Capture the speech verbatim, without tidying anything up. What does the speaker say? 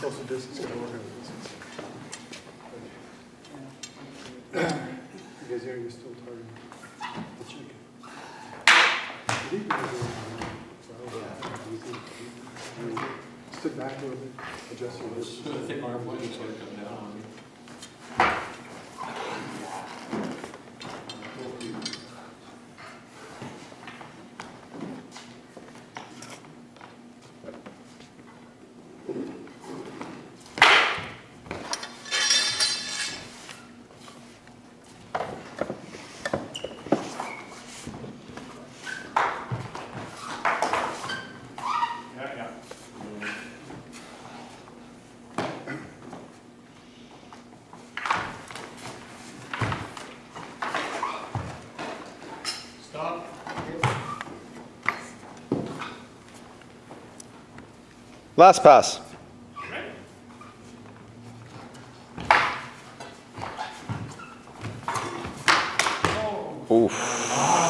Social distance can work on this. You guys hear you're still targeting the chicken. I think you guys are sit back a little bit, adjust your wrist. I think our point is going to come down on me. Last pass. Oof.